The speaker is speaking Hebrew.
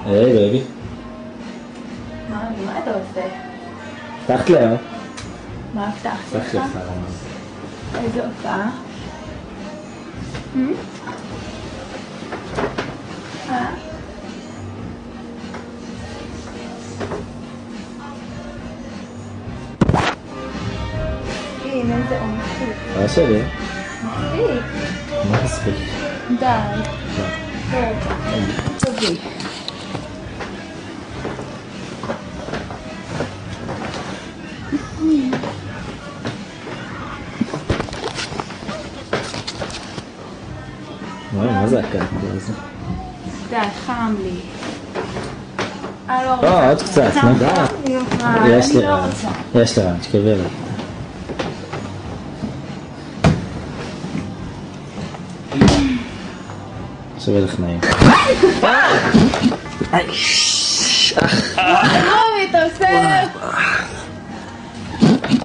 היי בייבי. מה אתה עושה? פתחת להם? מה הבטחתי לך? איזה הופעה? הנה זה מספיק. מה שלי? מספיק. מה מספיק? די. תביא. מה זה הקלטה הזה? די, חם לי. עוד קצת, נו די. יש לי רעיון, תקרבי אליי. עכשיו יהיה לך נעים.